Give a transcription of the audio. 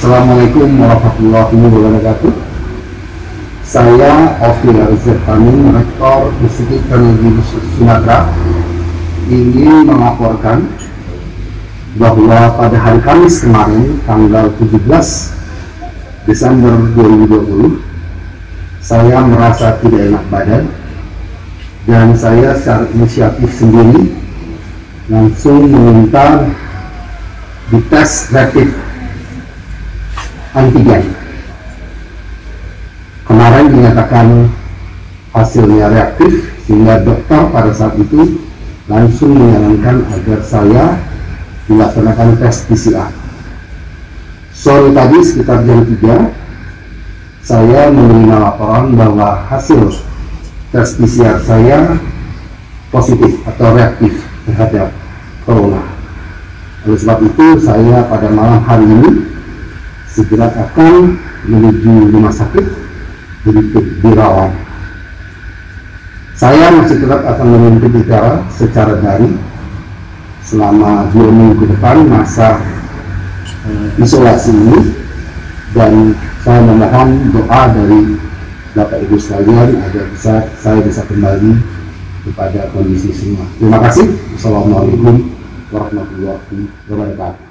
Assalamualaikum warahmatullahi wabarakatuh. Saya Ovi Arizirtamin, Rektor Institut Teknologi Sumatera, ingin melaporkan bahwa pada hari Kamis kemarin, tanggal 17 Desember 2020, saya merasa tidak enak badan dan saya secara inisiatif sendiri langsung meminta dites rapid antigen. Kemarin dinyatakan hasilnya reaktif, sehingga dokter pada saat itu langsung menyarankan agar saya dilaksanakan tes PCR. Sore tadi sekitar jam 3, saya menerima laporan bahwa hasil tes PCR saya positif atau reaktif terhadap corona. Oleh sebab itu, saya pada malam hari ini segera akan menuju rumah sakit untuk dirawat. Saya masih tetap akan memimpin bicara secara daring selama 2 minggu ke depan masa isolasi ini, dan saya memohon doa dari Bapak Ibu sekalian agar saya bisa kembali kepada kondisi semua. Terima kasih. Assalamualaikum warahmatullahi wabarakatuh.